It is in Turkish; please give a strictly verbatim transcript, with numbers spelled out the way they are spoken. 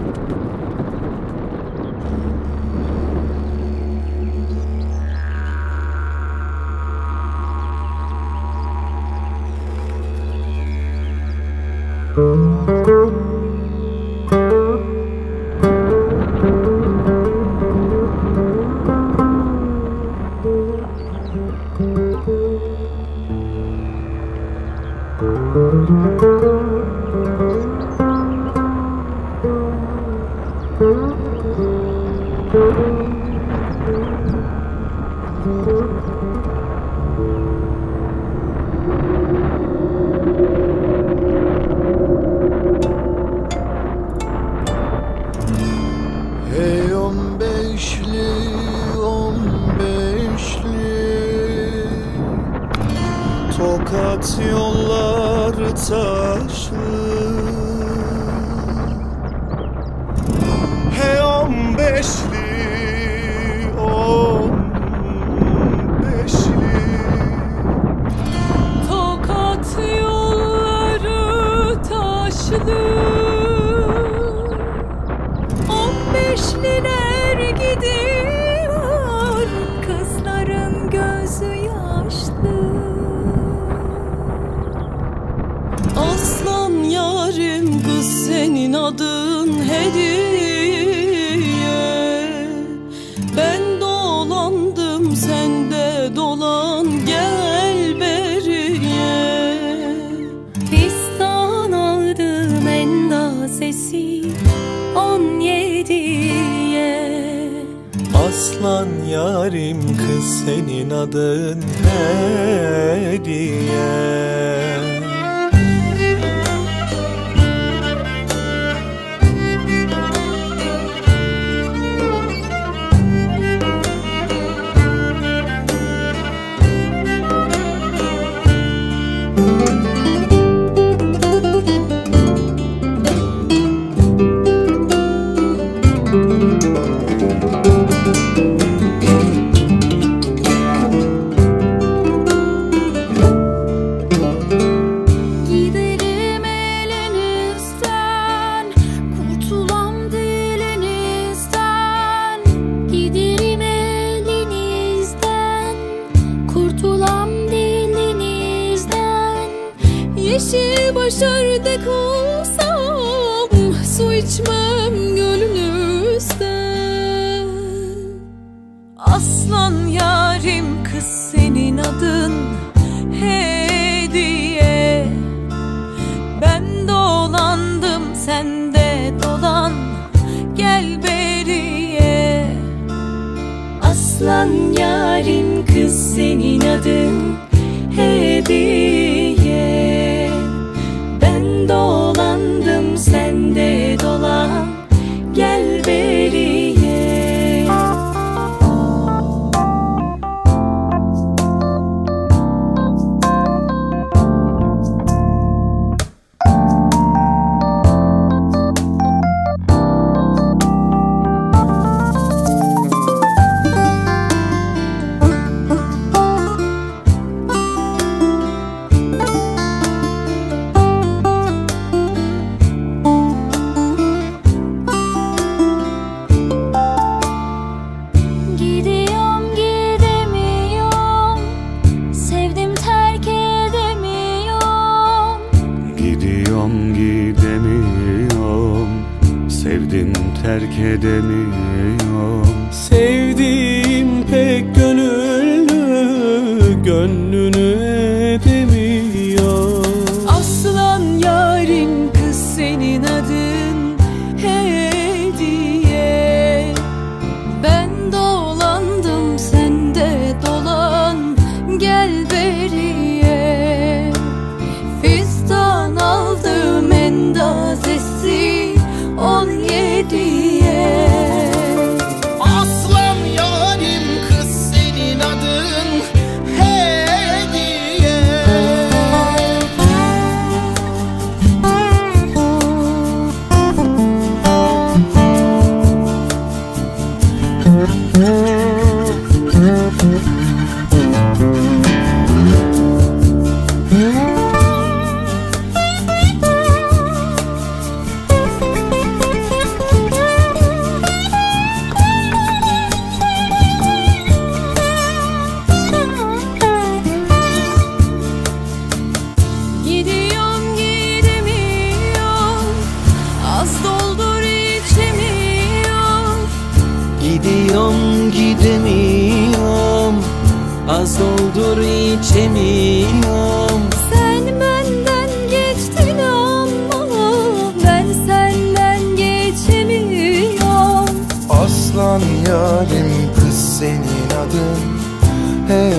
Hey on beşli, on beşli, Tokat yollar taşlı. Hey on beşli, on beşli, Tokat yolları taşlı. On beşliler gidiyor, kızların gözü yaşlı. Aslan yarim kız senin adın hediye. Ben dolandım sen de dolan gel beriye. Fistan aldım endazesi on yediye. Aslan yarim kız senin adın hediye. Giderim elinizden, kurtulam dilinizden. Giderim elinizden, kurtulam dilinizden. Yeşil başardek olsam, su içmem gölünüzden. Aslan yarim kız senin adın hediye. Ben dolandım sen de dolan gel beriye. Aslan yarim kız senin adın hediye. Ben dolandım sen de dolan gel beriye. Gidiyorum gidemiyorum, sevdim terk edemiyorum. Gidiyorum gidemiyorum, sevdim terk edemiyorum. Sevdiğim pek gönüllü, gönlünü edemiyor. Aslan yarim kız senin adın hediye. Ben dolandım sen de dolan gel beriye. Fistan aldım endazesi on yediye. Aslan ya gidiyorum gidemiyorum, az doldur içemiyorum. Sen benden geçtin ama ben senden geçemiyorum. Aslan yarim kız senin adın, hey